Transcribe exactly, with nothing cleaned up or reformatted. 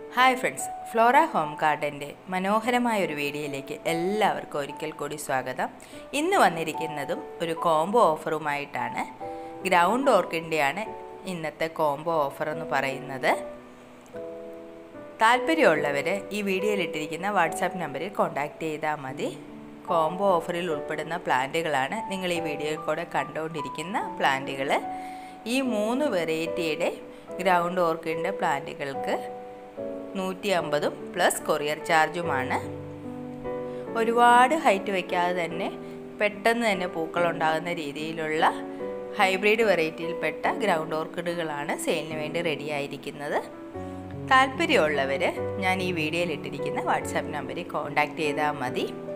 Hi friends, Flora home ഗാർഡൻ്റെ മനോഹരമായ ഒരു വീഡിയോയിലേക്ക് എല്ലാവർക്കും ഒരിക്കൽ കൂടി സ്വാഗതം. ഇന്ന് വന്നിരിക്കുന്നതും ഒരു കോംബോ ഓഫറുമായിട്ടാണ്. ഗ്രൗണ്ട് ഓർക്കിഡിൻ്റെയാണ് ഇന്നത്തെ കോംബോ ഓഫർ എന്ന് പറയുന്നത്. താല്പര്യമുള്ളവർ ഈ വീഡിയോയിലിട്ടിരിക്കുന്ന വാട്സാപ്പ് നമ്പറിൽ കോൺടാക്റ്റ് ചെയ്താൽ മതി. കോംബോ ഓഫറിൽ ഉൾപ്പെടുന്ന പ്ലാന്റുകളാണ് നിങ്ങൾ ഈ വീഡിയോയിൽ കൂടെ കണ്ടുകൊണ്ടിരിക്കുന്ന പ്ലാന്റുകൾ. ഈ മൂന്ന് വെറൈറ്റിയുടെ ഗ്രൗണ്ട് ഓർക്കിഡിൻ്റെ പ്ലാന്റുകൾക്ക് നൂറ്റി അമ്പതും പ്ലസ് കൊറിയർ ചാർജുമാണ്. ഒരുപാട് ഹൈറ്റ് വയ്ക്കാതെ തന്നെ പെട്ടെന്ന് തന്നെ പൂക്കളുണ്ടാകുന്ന രീതിയിലുള്ള ഹൈബ്രിഡ് വെറൈറ്റിയിൽപ്പെട്ട ഗ്രൗണ്ട് ഓർക്കിഡുകളാണ് സെയിലിന് വേണ്ടി റെഡി ആയിരിക്കുന്നത്. താല്പര്യമുള്ളവർ ഞാൻ ഈ വീഡിയോയിൽ ഇട്ടിരിക്കുന്ന വാട്സാപ്പ് നമ്പറിൽ കോൺടാക്റ്റ് ചെയ്താൽ മതി.